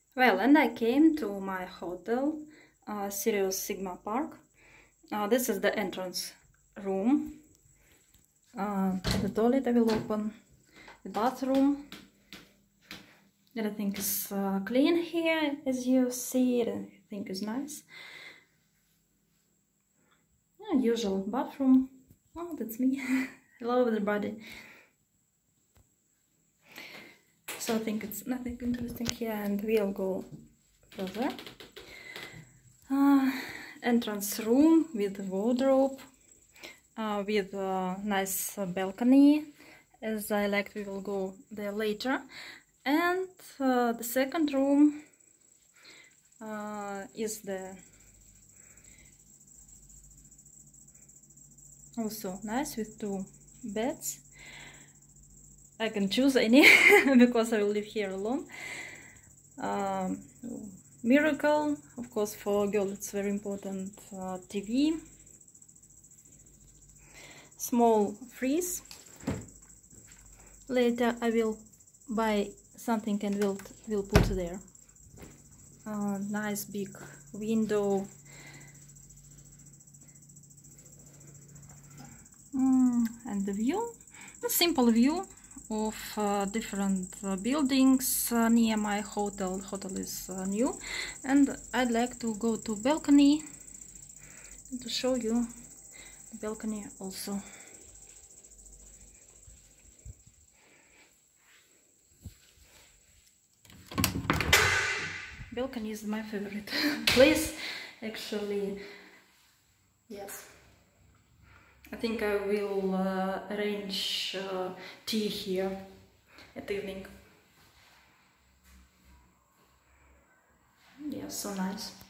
Well, and I came to my hotel, Sirius Sigma Park. This is the entrance room. The toilet I will open, the bathroom. Everything is clean here, as you see. Everything is nice. Usual bathroom. Oh, that's me. Hello, everybody. So I think it's nothing interesting here, and we'll go further. Entrance room with wardrobe, with a nice balcony. As I like, we will go there later. And the second room is the also nice with 2 beds. I can choose any because I will live here alone. Miracle, of course, for a girl it's very important. TV, small freeze. Later I will buy something and will put there. Nice big window. And the view, a simple view of different buildings near my hotel. Hotel is new, and I'd like to go to balcony to show you the balcony also. Balcony is my favorite place, actually. Yes. I think I will arrange tea here at evening. Yeah, so nice.